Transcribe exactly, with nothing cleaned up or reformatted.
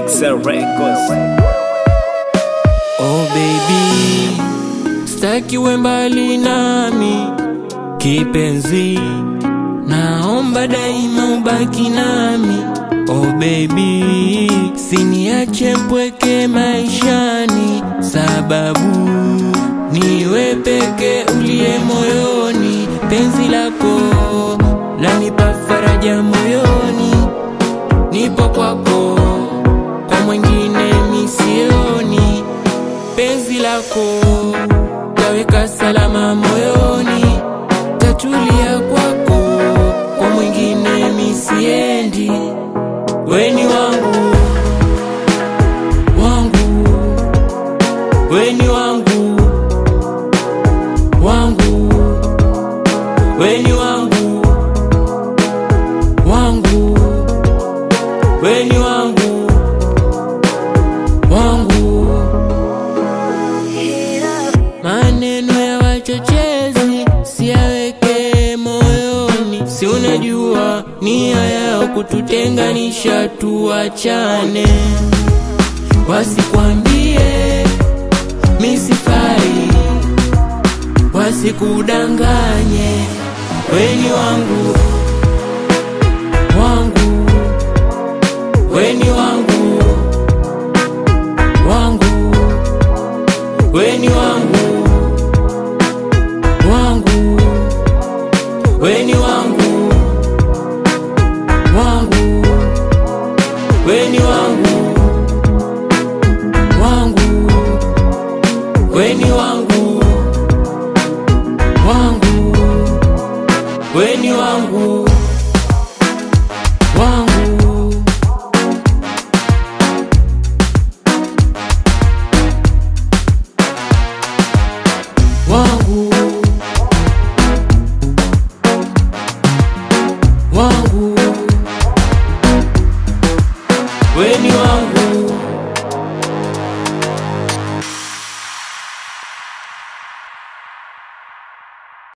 Excel Records. Oh baby, staki uwe mbali nami kipenzi, naomba daima ubaki nami. Oh baby, siniache mpweke maishani, sababu niwe peke uliye moyoni. Penzi lako lanipa faraja moyoni, nipo kwako, kwa mwingine misioni. Penzi lako taweka salama moyoni, tatulia kwako, kwa mwingine misiendi. Weni wangu, wangu, weni wangu, wangu, weni wangu, wangu, weni wangu, wangu. Maneno ya wachochezi siyaweke moyoni, si unajua nia yao kututenganisha tuachane. Wasikwambie misifai, wasikudanganye. Weni wangu, wangu, weni wangu, wangu, weni wangu, wangu, weni wangu, wangu, weni wangu, wangu, weni wangu, wangu, weni wangu, wangu. Wangu, wangu, weni wangu.